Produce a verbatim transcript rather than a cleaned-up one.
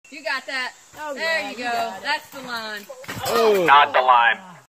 You got that. Oh, there yeah, you you go. got it. That's the line. Oh. Not the line.